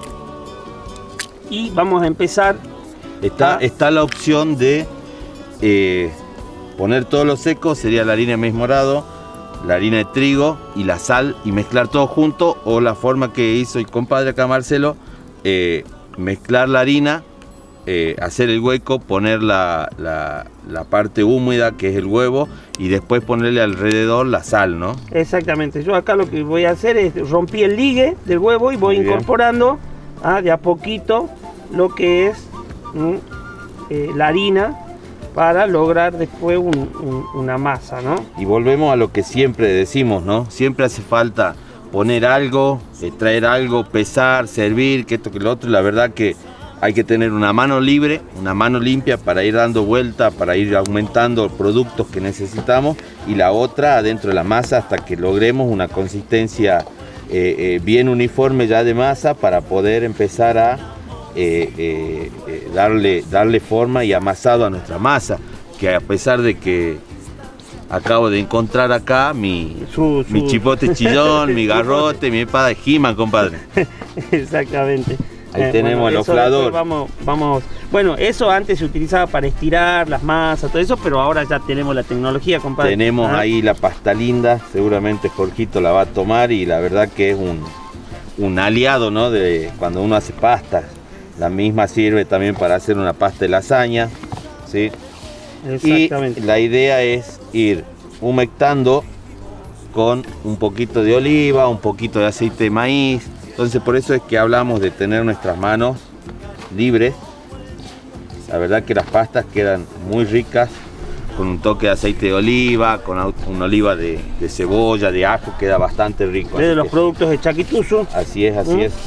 Y vamos a empezar. Está, Ah. está la opción de eh, poner todos los secos, sería la harina de maíz morado, la harina de trigo y la sal y mezclar todo junto, o la forma que hizo el compadre acá Marcelo, eh, mezclar la harina, eh, hacer el hueco, poner la, la, la parte húmeda que es el huevo y después ponerle alrededor la sal, ¿no? Exactamente. Yo acá lo que voy a hacer es rompí el ligue del huevo y voy Muy bien. incorporando ah, de a poquito lo que es mm, eh, la harina para lograr después un- un- una masa, ¿no? Y volvemos a lo que siempre decimos, ¿no? Siempre hace falta poner algo, eh, traer algo, pesar, servir, que esto, que lo otro. La verdad que hay que tener una mano libre, una mano limpia para ir dando vuelta, para ir aumentando los productos que necesitamos, y la otra adentro de la masa hasta que logremos una consistencia eh, eh, bien uniforme ya de masa para poder empezar a eh, eh, eh, darle, darle forma y amasado a nuestra masa, que a pesar de que acabo de encontrar acá mi, Su, su... mi chipote chillón, mi garrote, mi espada de He-Man, compadre. Exactamente. Ahí Eh, tenemos bueno, el eso oflador. después Vamos, vamos. Bueno, eso antes se utilizaba para estirar las masas, todo eso, pero ahora ya tenemos la tecnología, compadre. Tenemos ¿Ah? ahí la pasta linda, seguramente Jorgito la va a tomar y la verdad que es un, un aliado, ¿no? De cuando uno hace pastas. La misma sirve también para hacer una pasta de lasaña, ¿sí? Exactamente. Y la idea es ir humectando con un poquito de oliva, un poquito de aceite de maíz. Entonces por eso es que hablamos de tener nuestras manos libres. La verdad que las pastas quedan muy ricas con un toque de aceite de oliva, con una oliva de, de cebolla, de ajo, queda bastante rico. De Así los que- productos de Chaquituzo. Así es, así ¿Mm? es.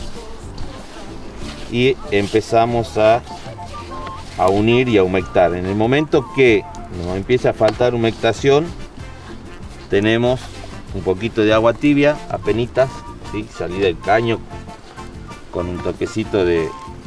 Y empezamos a, a unir y a humectar. En el momento que nos empieza a faltar humectación, tenemos un poquito de agua tibia, apenitas, ¿sí? Salida del caño, con un toquecito de,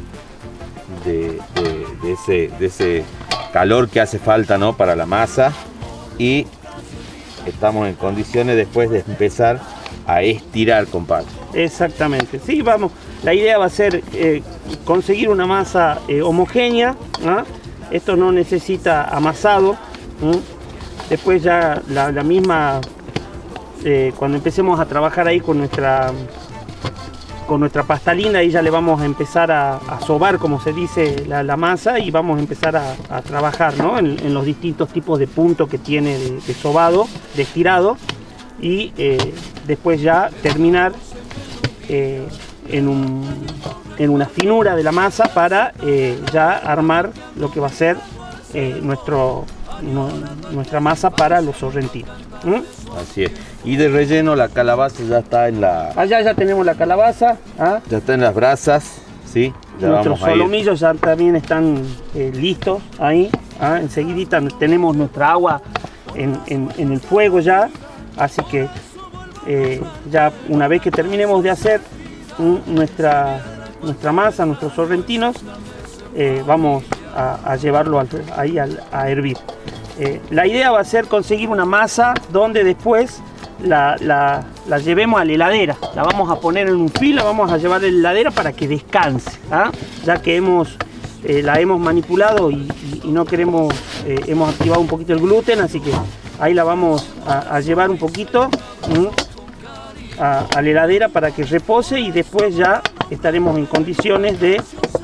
de, de- de ese, de ese calor que hace falta, ¿no? Para la masa. Y estamos en condiciones después de empezar a estirar, compadre. Exactamente. Sí, vamos. La idea va a ser eh, conseguir una masa eh, homogénea. ¿Ah? Esto no necesita amasado. ¿Mm? Después ya la, la misma, eh, cuando empecemos a trabajar ahí con nuestra con nuestra pastalina, ahí ya le vamos a empezar a, a sobar, como se dice, la, la masa, y vamos a empezar a, a trabajar, ¿no? en, en los distintos tipos de puntos que tiene de, de sobado, de estirado, y eh, después ya terminar eh, en, un, en una finura de la masa para eh, ya armar lo que va a ser eh, nuestro, no, nuestra masa para los sorrentinos. ¿Mm? Así es. Y de relleno la calabaza ya está en la, Allá ya tenemos la calabaza. ¿Ah? ya está en las brasas, ¿sí? Ya Nuestros vamos a ir. solomillos ya también están eh, listos ahí. ¿Ah? Enseguidita tenemos nuestra agua en, en- en el fuego ya. Así que eh, ya una vez que terminemos de hacer mm, nuestra, nuestra masa, nuestros sorrentinos, eh, vamos a, a llevarlo al- ahí al- a hervir. Eh, la idea va a ser conseguir una masa donde después la, la- la llevemos a la heladera. La vamos a poner en un fil, la vamos a llevar a la heladera para que descanse, ¿ah? Ya que hemos, eh, la hemos manipulado y, y- y no queremos, eh, hemos activado un poquito el gluten, así que ahí la vamos a, a llevar un poquito ¿m? a, a la heladera para que repose, y después ya estaremos en condiciones de,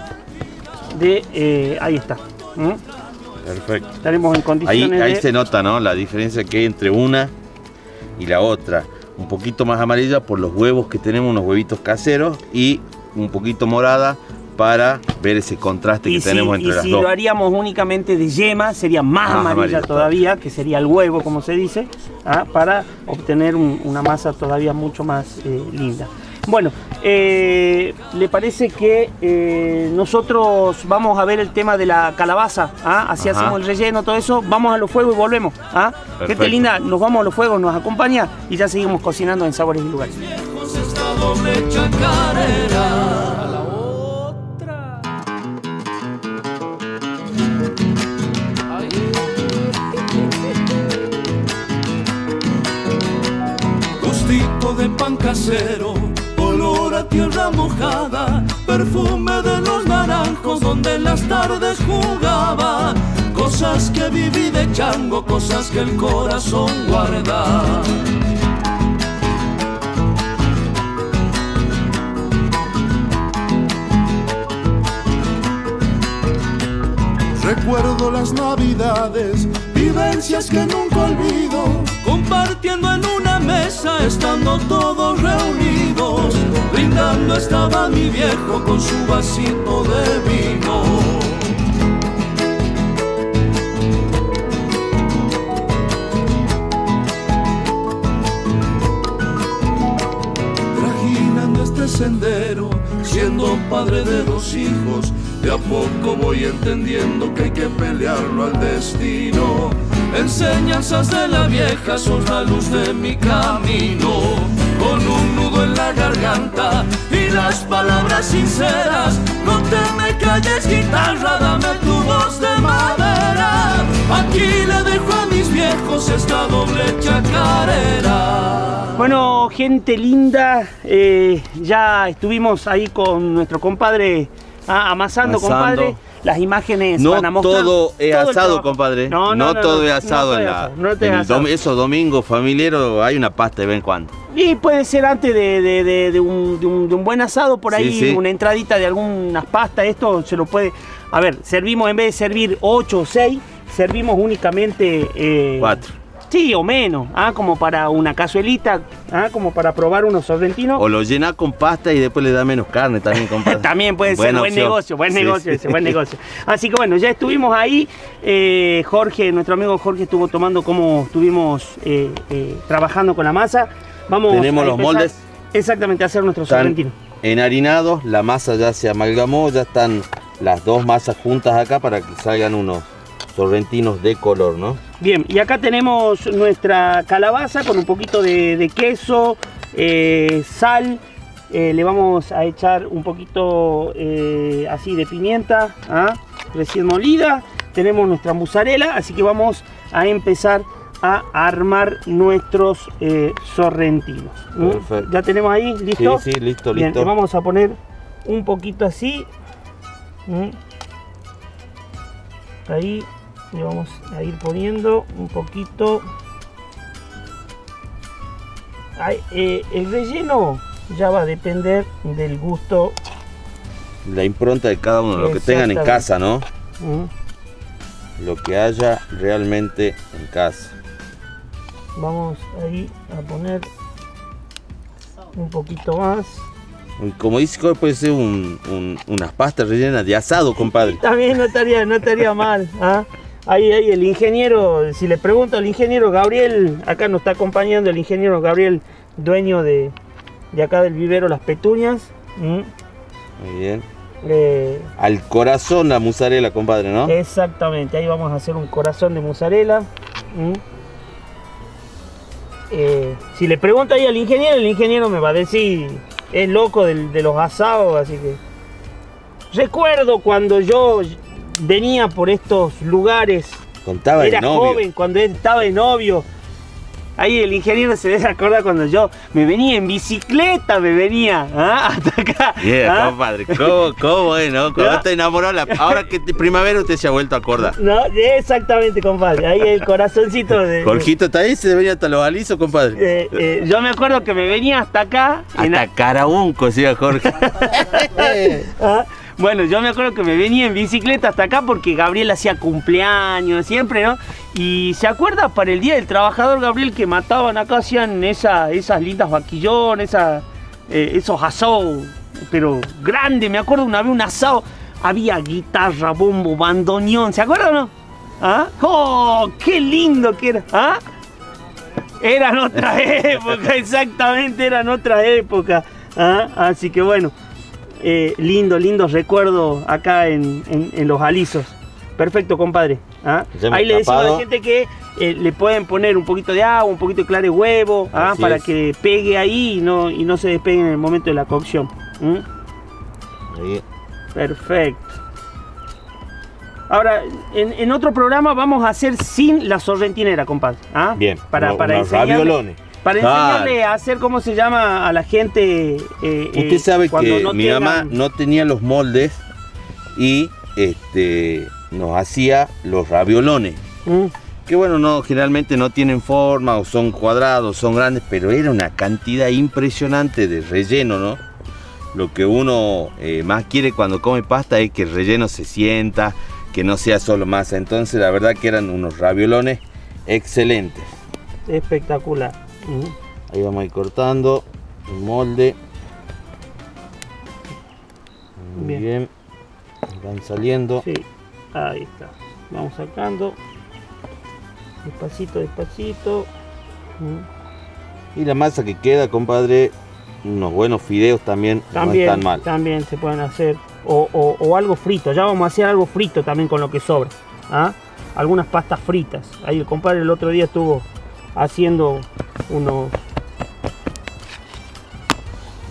de eh, ahí está. ¿m? Perfecto. Estaremos en Ahí, condiciones ahí de... se nota, ¿no? La diferencia que hay entre una y la otra. Un poquito más amarilla por los huevos que tenemos, unos huevitos caseros, y un poquito morada para ver ese contraste Y que si, tenemos y entre las si dos. lo haríamos únicamente de yema, sería más, Más amarilla amarilla todavía, que sería el huevo, como se dice, ¿ah? Para obtener un- una masa todavía mucho más eh, linda. Bueno, eh, ¿le parece que eh, nosotros vamos a ver el tema de la calabaza? ¿Ah? Así Ajá. hacemos el relleno, todo eso. Vamos a los fuegos y volvemos. ¿Ah? Gente Perfecto. linda, nos vamos a los fuegos, nos acompaña y ya seguimos cocinando en Sabores y Lugares. Lejos esta doble chacarera. A la otra. Ay. Gustito de pan casero, olor a tierra mojada, perfume de los naranjos donde en las tardes jugaba. Cosas que viví de chango, cosas que el corazón guarda. Recuerdo las navidades, vivencias que nunca olvido, compartiendo en una mesa, estando todos reunidos. Brindando estaba mi viejo con su vasito de vino. Trajinando este sendero, siendo padre de dos hijos, de a poco voy entendiendo que hay que pelearlo al destino. Enseñanzas de la vieja son la luz de mi camino. con un nudo en la garganta y las palabras sinceras. No te me calles, guitarra, dame tu voz de madera. Aquí le dejo a mis viejos esta doble chacarera. Bueno, gente linda, eh, ya estuvimos ahí con nuestro compadre ah, amasando, Amasando. compadre. Las imágenes No van a mostrar todo es todo el asado, trabajo. compadre. No, No, no, no, todo no, es asado no en todo es la. asado, no todo es en el asado. dom- esos domingos familiares hay una pasta de vez en cuando. Y puede ser antes de, de- de- de un, de un- de un buen asado, por ahí Sí, sí. una entradita de algunas pastas, esto se lo puede... A ver, servimos, en vez de servir ocho o seis, servimos únicamente... eh, Cuatro. Sí, o menos, ah, como para una cazuelita, ah, como para probar unos sorrentinos. O lo llena con pasta y después le da menos carne también, compadre. También puede ser Buena buen opción. negocio, buen Sí, negocio sí. ese, buen negocio. Así que bueno, ya estuvimos ahí. eh, Jorge, nuestro amigo Jorge estuvo tomando cómo estuvimos eh, eh, trabajando con la masa. Vamos Tenemos a los empezar moldes. Exactamente, a hacer nuestros Están sorrentinos. enharinados, la masa ya se amalgamó, ya están las dos masas juntas acá para que salgan unos sorrentinos de color, ¿no? Bien, y acá tenemos nuestra calabaza con un poquito de, de queso, eh, sal. eh, le vamos a echar un poquito eh, así de pimienta, ¿ah? Recién molida. Tenemos nuestra mozzarella, así que vamos a empezar a armar nuestros eh, sorrentinos. ¿Mm? Perfecto. Ya tenemos ahí, ¿listo? Sí, sí, listo, Bien, listo. le vamos a poner un poquito así. ¿Mm? Ahí le vamos a ir poniendo un poquito. Ay, eh, el relleno ya va a depender del gusto. La impronta de cada uno, lo que tengan en Exactamente. casa, ¿no? ¿Mm? Lo que haya realmente en casa. Vamos ahí a poner un poquito más. Y como dice, puede ser un- un- unas pastas rellenas de asado, compadre. También no estaría, no estaría mal. ¿Ah? Ahí, ahí el ingeniero, si le pregunto al ingeniero Gabriel, acá nos está acompañando el ingeniero Gabriel, dueño de, de acá del vivero Las Petuñas. ¿Mm? Muy bien. Eh, Al corazón la mozzarella, compadre, ¿no? Exactamente, ahí vamos a hacer un corazón de mozzarella. ¿Mm? Eh, si le pregunto ahí al ingeniero, el ingeniero me va a decir, es loco del- de los asados, así que... Recuerdo cuando yo venía por estos lugares, Contaba el era novio. joven, cuando él estaba de novio. Ahí el ingeniero se debe acordar cuando yo me venía en bicicleta, me venía ¿ah? hasta acá. Yeah, ¿ah? compadre, ¿cómo, cómo es, no? Cuando ¿Ya? te enamoró, la- ahora que te- primavera usted se ha vuelto a acordar. No, exactamente, compadre. Ahí el corazoncito de... Jorgito está ahí, se venía hasta los alisos, compadre. Eh, eh, yo me acuerdo que me venía hasta acá. en Hasta a- Caraunco, decía Jorge. Ah, Bueno, yo me acuerdo que me venía en bicicleta hasta acá porque Gabriel hacía cumpleaños siempre, ¿no? Y se acuerda para el Día del Trabajador, Gabriel, que mataban acá, hacían esa, esas lindas vaquillones, esa, eh, esos asados, pero grandes. Me acuerdo una vez un asado, había guitarra, bombo, bandoneón, ¿se acuerdan o no? ¿Ah? ¡Oh, qué lindo que era! ¿Ah? Eran otras épocas, exactamente, eran otras épocas. ¿Ah? Así que bueno, eh, lindo, lindo recuerdo acá en, en- en los alisos. Perfecto, compadre. ¿Ah? Ya me Ahí he le decimos a la tapado. gente que eh, le pueden poner un poquito de agua, un poquito de clara de huevo, ¿ah? Así para es. que pegue ahí y no, y no se despegue en el momento de la cocción. ¿Mm? Ahí. Perfecto. Ahora, en, en otro programa vamos a hacer sin la sorrentinera, compadre. ¿Ah? Bien, Para, uno- para unos enseñarle, raviolones. para Claro. enseñarle a hacer, ¿cómo se llama? A la gente. eh, Usted eh, sabe cuando que no mi tengan- mamá no tenía los moldes y este nos hacía los raviolones. Mm, Que bueno, no, generalmente no tienen forma o son cuadrados, son grandes, pero era una cantidad impresionante de relleno, ¿no? Lo que uno eh, más quiere cuando come pasta es que el relleno se sienta, que no sea solo masa. Entonces la verdad que eran unos raviolones excelentes. espectacular. Mm. Ahí vamos a ir cortando el molde. Muy Bien. bien. Van saliendo. Sí, ahí está. Vamos sacando. Despacito, despacito. Mm. Y la masa que queda, compadre, unos buenos fideos también, También, no están mal. también se pueden hacer. O, o- o algo frito. Ya vamos a hacer algo frito también con lo que sobra. ¿Ah? Algunas pastas fritas. Ahí el compadre el otro día estuvo haciendo unos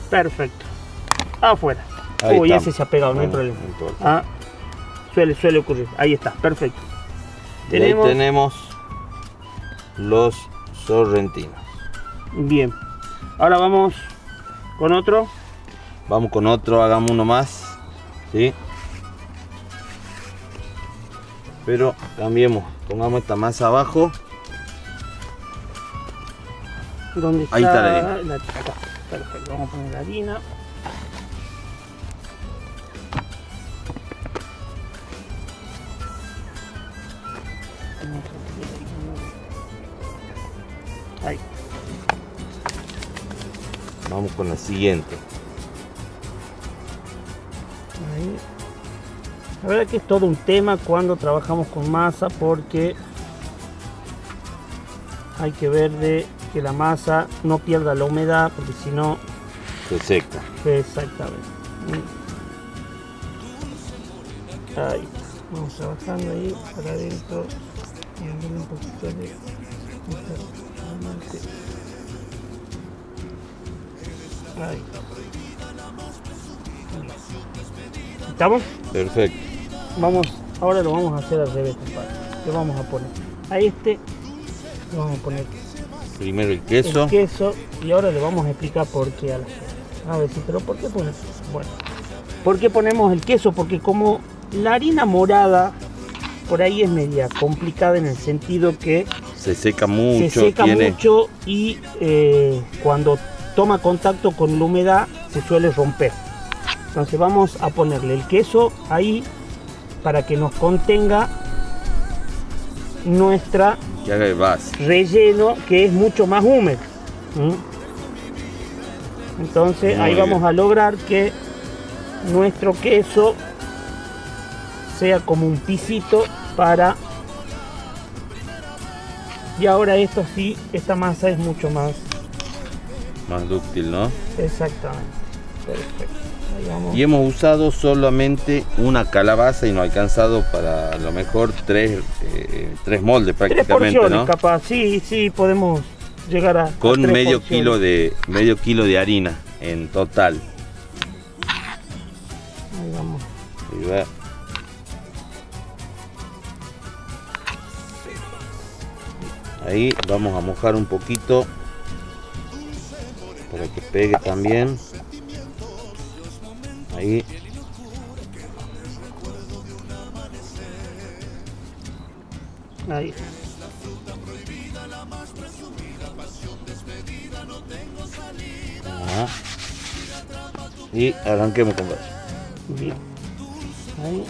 Perfecto. Afuera. Ahí Uy, estamos. ese se ha pegado, no hay Bueno, problema. no importa. Ah, suele, suele ocurrir. Ahí está, perfecto. Y ahí Tenemos, tenemos los sorrentinos. bien. Ahora vamos con otro. Vamos con otro, hagamos uno más. ¿Sí? Pero cambiemos, pongamos esta masa abajo. ¿Dónde está? Ahí está la harina. la- acá. Perfecto, vamos a poner la harina. Ahí. Vamos con la siguiente. Ahí. La verdad que es todo un tema cuando trabajamos con masa porque hay que ver de que la masa no pierda la humedad porque si no, Se seca. exactamente. Ahí está. Vamos trabajando ahí para adentro. Dándole un poquito de... Ahí. ¿Estamos? Perfecto. Vamos, ahora lo vamos a hacer al revés, compadre. Le vamos a poner a este, le vamos a poner Primero el queso. el queso y ahora le vamos a explicar por qué a la gente. A ver si, pero ¿por qué pones? Bueno, ¿por qué ponemos el queso? Porque como la harina morada por ahí es media complicada en el sentido que Se seca mucho. se seca tiene... mucho y eh, cuando toma contacto con la humedad se suele romper. Entonces vamos a ponerle el queso ahí para que nos contenga nuestra Que haga de base. relleno, que es mucho más húmedo. ¿Mm? Entonces Muy ahí bien. vamos a lograr que nuestro queso sea como un pisito para... Y ahora esto sí, esta masa es mucho más... Más dúctil, ¿no? Exactamente. Perfecto. Ahí vamos. Y hemos usado solamente una calabaza y nos ha alcanzado para a lo mejor tres, eh, tres moldes Tres prácticamente, porciones ¿no? capaz, sí, sí, podemos llegar a... a Con tres medio porciones. kilo de medio kilo de harina en total. Ahí vamos. Ahí va. Ahí vamos a mojar un poquito para que pegue también. Ahí. Ahí. Ajá. Y arranquemos con eso. Bien. Ahí.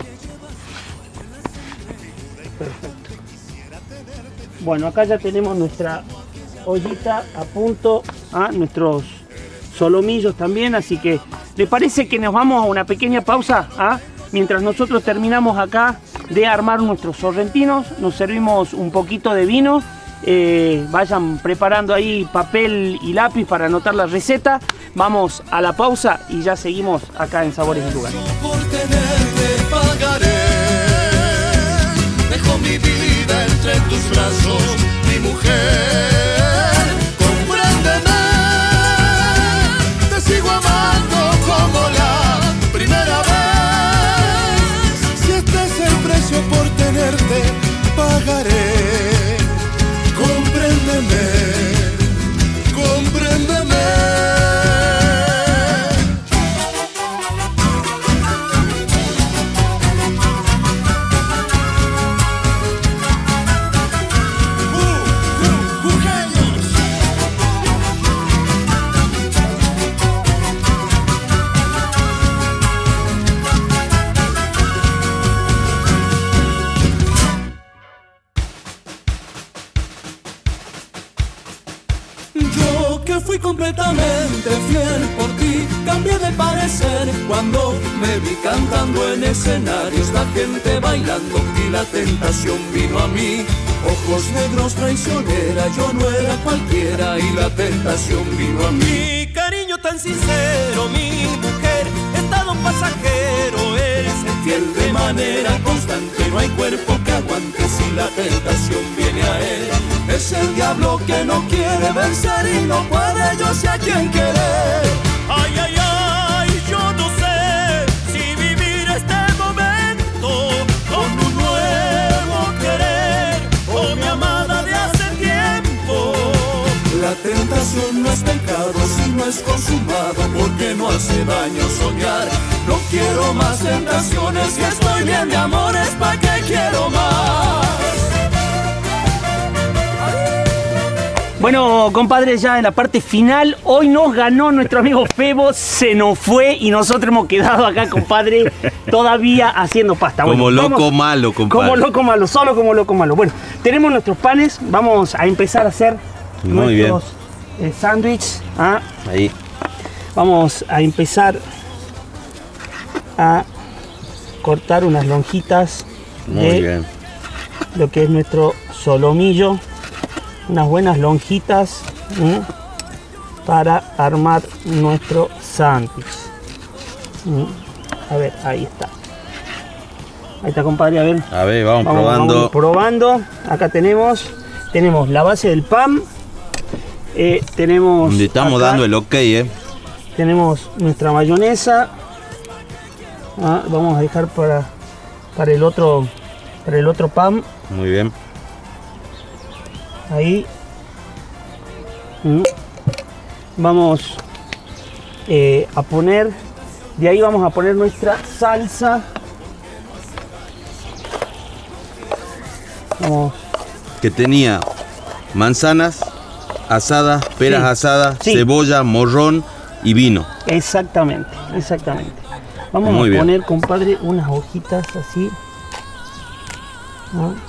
Perfecto. Bueno, acá ya tenemos nuestra ollita a punto, a nuestros solomillos también, así que ¿le parece que nos vamos a una pequeña pausa? ¿Ah? Mientras nosotros terminamos acá de armar nuestros sorrentinos, nos servimos un poquito de vino. Eh, vayan preparando ahí papel y lápiz para anotar la receta. Vamos a la pausa y ya seguimos acá en Sabores y Lugares. Por tenerte pagaré. Dejo mi vida entre tus brazos, mi mujer. Compréndeme, te sigo amando como la primera vez. Si este es el precio por tenerte, pagaré. Compréndeme, compréndeme. Yo que fui completamente fiel por ti, cambié de parecer cuando me vi cantando en escenarios, la gente bailando y la tentación vino a mí. Ojos negros traicionera, yo no era cualquiera y la tentación vino a mí. Mi cariño tan sincero, mi mujer, estado pasajero, eres fiel de manera constante, no hay cuerpo que aguante si la tentación viene a él. Es el diablo que no quiere vencer y no puede, yo sé a quién querer. Ay, ay, ay, yo no sé si vivir este momento con un nuevo querer o mi amada de hace tiempo. La tentación no es pecado si no es consumado, porque no hace daño soñar. No quiero más tentaciones, si estoy bien de amores, ¿pa' qué quiero más? Bueno, compadre, ya en la parte final, hoy nos ganó nuestro amigo Febo, se nos fue y nosotros hemos quedado acá, compadre, todavía haciendo pasta. Como bueno, loco vamos, malo, compadre. Como loco malo, solo como loco malo. Bueno, tenemos nuestros panes, vamos a empezar a hacer Muy nuestros eh, sándwiches. ¿ah? Ahí. Vamos a empezar a cortar unas lonjitas Muy de bien. lo que es nuestro solomillo. Unas buenas lonjitas ¿eh? para armar nuestro sándwich. ¿eh? A ver, ahí está. Ahí está, compadre, a ver. A ver, vamos, Vamos, probando. vamos probando. Acá tenemos, tenemos la base del pan. Eh, tenemos. Le estamos acá, dando el ok, eh. Tenemos nuestra mayonesa. Ah, vamos a dejar para, para el otro, para el otro pan. Muy bien. Ahí. Mm. Vamos eh, a poner, de ahí vamos a poner nuestra salsa. Vamos. Que tenía manzanas asadas, peras Sí. asadas, Sí. cebolla, morrón y vino. Exactamente, exactamente. Vamos Muy a bien. poner, compadre, unas hojitas así. ¿no?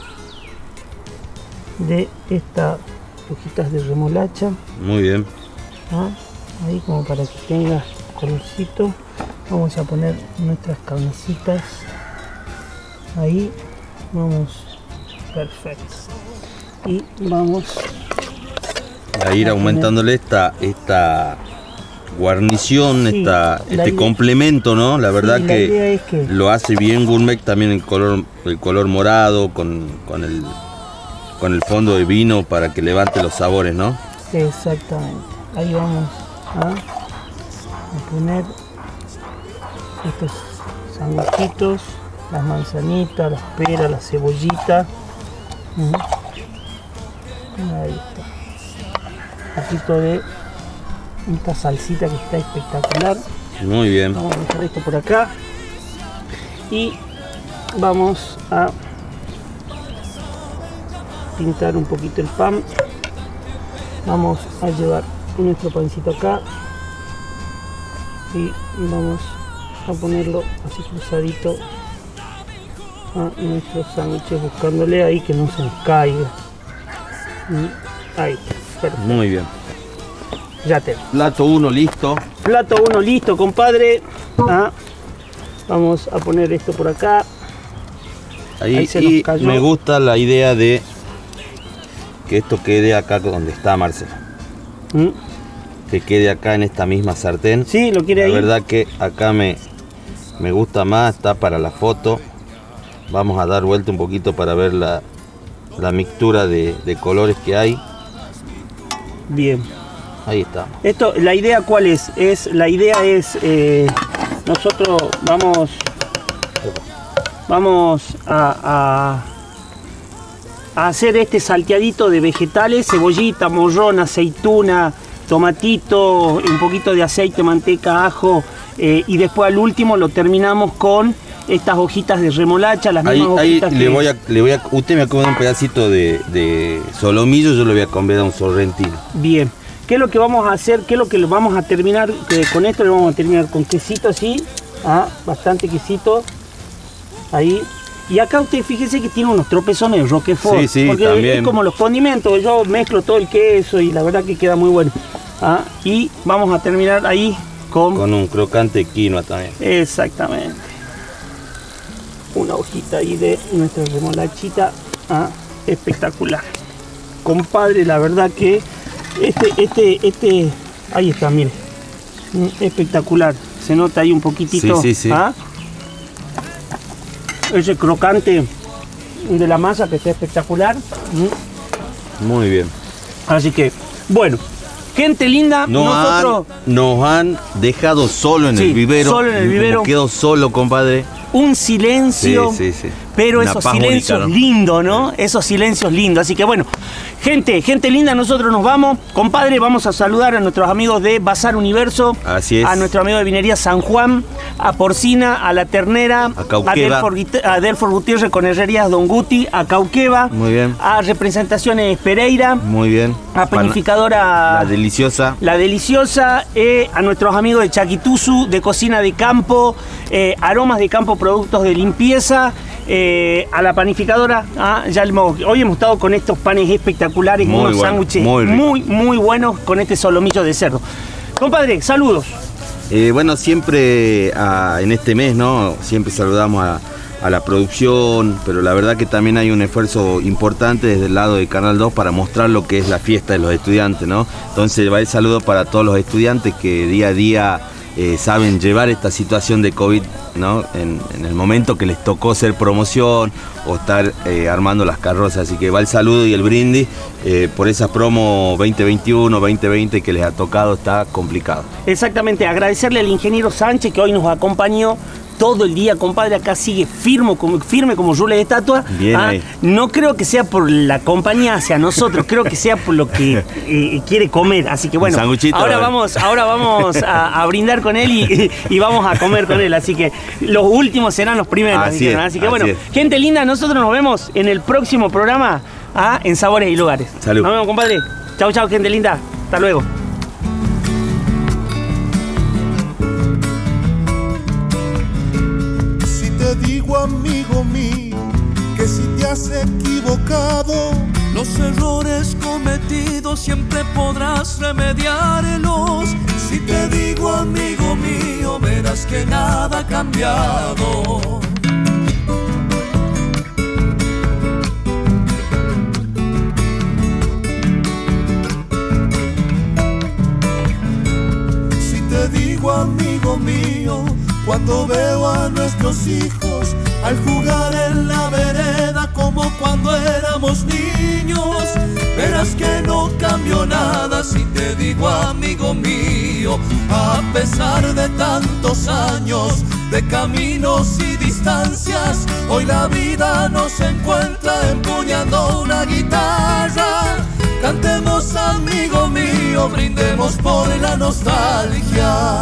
De estas hojitas de remolacha. Muy bien. ¿no? Ahí como para que tenga colorcito. Vamos a poner nuestras carnecitas. Ahí. Vamos. Perfecto. Y vamos A ir a aumentándole esta, esta guarnición, Sí, esta, la este idea- complemento, ¿no? La verdad la que, idea es que- lo hace bien gourmet, también el color, el color morado con, con el con el fondo de vino para que levante los sabores, ¿no? exactamente. Ahí vamos a, a poner estos sanguchitos, las manzanitas, las peras, la cebollita. Ujú. Ahí está. Un poquito de esta salsita que está espectacular. Muy bien. Vamos a dejar esto por acá. Y vamos a pintar un poquito el pan. Vamos a llevar nuestro pancito acá. Y vamos a ponerlo así cruzadito a nuestros sándwiches, buscándole ahí que no se nos caiga. Y ahí, perfecto. Muy bien. Ya tenemos. Plato uno listo. Plato uno listo, compadre. Ah, vamos a poner esto por acá. Ahí, Ahí se nos y cayó. me gusta la idea de que esto quede acá donde está Marcelo. Mm. Que quede acá en esta misma sartén. Sí, lo quiere La ahí. verdad que acá me, me gusta más, está para la foto. Vamos a dar vuelta un poquito para ver la, la mixtura de, de colores que hay. Bien. Ahí está. Esto, la idea cuál es? Es la idea es eh, nosotros vamos vamos a, a, a hacer este salteadito de vegetales, cebollita, morrón, aceituna, tomatito, un poquito de aceite, manteca, ajo eh, y después al último lo terminamos con estas hojitas de remolacha, las Ahí, mismas ahí hojitas le que- voy a, le voy a, usted me acomoda un pedacito de, de solomillo, yo le voy a comer un sorrentino. Bien. ¿Qué es lo que vamos a hacer? ¿Qué es lo que lo vamos a terminar? Que con esto lo vamos a terminar con quesito así. Ah, bastante quesito. Ahí. Y acá usted fíjese que tiene unos tropezones de Roquefort. Sí, sí, porque también. es como los condimentos. Yo mezclo todo el queso y la verdad que queda muy bueno. Ah, y vamos a terminar ahí con... Con un crocante quinoa también. Exactamente. Una hojita ahí de nuestra remolachita. Ah, espectacular. Compadre, la verdad que este, este, este, ahí está, mire. Mm, espectacular. Se nota ahí un poquitito. Sí, sí, sí. ¿ah? Ese crocante de la masa que está espectacular. Mm. Muy bien. Así que, bueno, Gente linda, nos nosotros... Han, nos han dejado solo en Sí, el vivero. solo en el vivero. Como quedo solo, compadre. Un silencio, Sí, sí, sí. pero Una esos paz silencios única, ¿no? lindos, ¿no? Esos silencios lindos. Así que bueno, gente, gente linda, nosotros nos vamos. Compadre, vamos a saludar a nuestros amigos de Bazar Universo. Así es. A nuestro amigo de Vinería San Juan, a Porcina, a La Ternera, A Cauqueva. Delfor, Guite- a Delfor Gutiérrez con Herrerías Don Guti, a Cauqueva. Muy bien. A Representaciones Pereira, Muy bien. a Panificadora... La deliciosa. La Deliciosa, eh, a nuestros amigos de Chaquituzu, de Cocina de Campo, eh, Aromas de Campo, Productos de Limpieza, eh, a la panificadora. Ah, ya hemos- hoy hemos estado con estos panes espectaculares, Muy unos bueno, sándwiches muy rico. muy, muy buenos con este solomillo de cerdo. Compadre, saludos. Eh, bueno, siempre ah, en este mes, ¿no? Siempre saludamos a, a la producción, pero la verdad que también hay un esfuerzo importante desde el lado de Canal dos para mostrar lo que es la fiesta de los estudiantes, ¿no? Entonces va el saludo para todos los estudiantes que día a día eh, saben llevar esta situación de COVID, ¿no? En, en el momento que les tocó hacer promoción o estar eh, armando las carrozas. Así que va el saludo y el brindis eh, por esa promo veinte veintiuno, veinte veinte que les ha tocado, está complicado. Exactamente, agradecerle al ingeniero Sánchez que hoy nos acompañó todo el día, compadre. Acá sigue firme como, firme como rule de estatua. Bien Ah, ahí. no creo que sea por la compañía hacia nosotros, creo que sea por lo que eh, quiere comer. Así que bueno, Un sanguchito, ahora a ver. vamos, ahora vamos a, a brindar con él y, y vamos a comer con él. Así que los últimos serán los primeros. Así dijeron. es, Así que así bueno, es. gente linda, nosotros nos vemos en el próximo programa ah, en Sabores y Lugares. Salud. Nos vemos, compadre. Chau, chau, gente linda. Hasta luego. Si te digo, amigo mío, que si te has equivocado, Los errores cometidos siempre podrás remediarlos. Si te digo, amigo mío, verás que nada ha cambiado. si te digo, amigo mío, cuando veo a nuestros hijos al jugar en la vereda como cuando éramos niños, Verás que no cambió nada. Si te digo, amigo mío, a pesar de tantos años de caminos y distancias, hoy la vida nos encuentra empuñando una guitarra. Cantemos, amigo mío, brindemos por la nostalgia.